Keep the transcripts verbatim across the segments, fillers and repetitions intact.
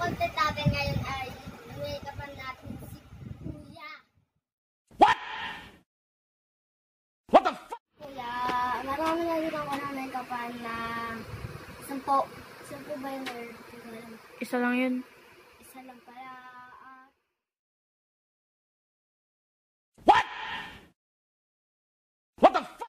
content natin ngayon ay make-upan natin si Kuya. What? What the fuck? Kuya, marami na rin ako na make-upan na sampo. Sampo ba yun or Isa lang yun. isa lang pala. ah, What? What the fuck?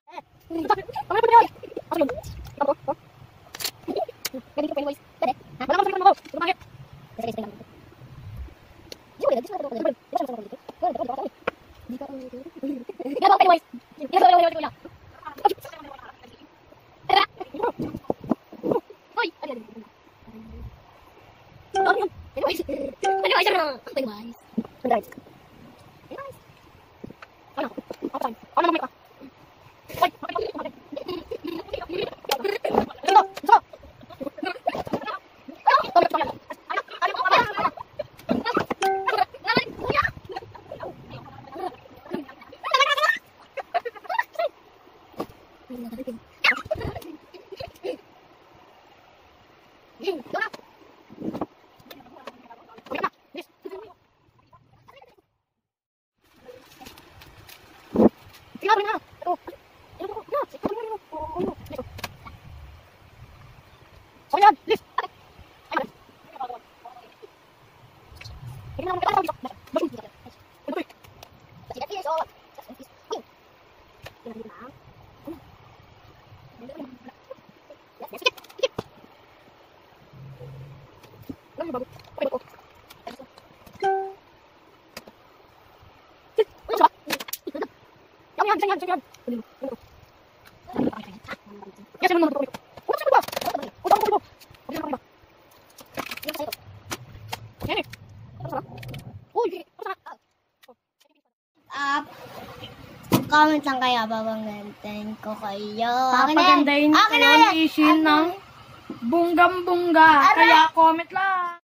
Ah, comment lang kayo, babangantin ko kayo. Papagandahin ko Akin na yung yan. isin ng bunggam-bungga. Kaya comment lang.